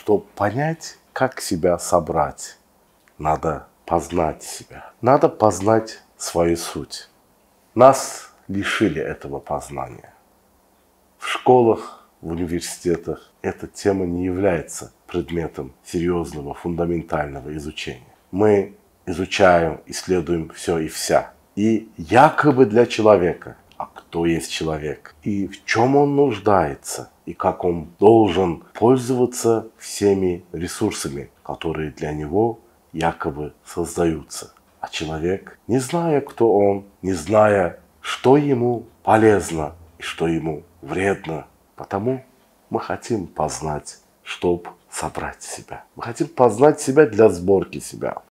Чтобы понять, как себя собрать, надо познать себя. Надо познать свою суть. Нас лишили этого познания. В школах, в университетах эта тема не является предметом серьезного, фундаментального изучения. Мы изучаем, исследуем все и вся. И якобы для человека. А кто есть человек? И в чем он нуждается? И как он должен пользоваться всеми ресурсами, которые для него якобы создаются. А человек, не зная, кто он, не зная, что ему полезно и что ему вредно, потому мы хотим познать, чтобы собрать себя. Мы хотим познать себя для сборки себя.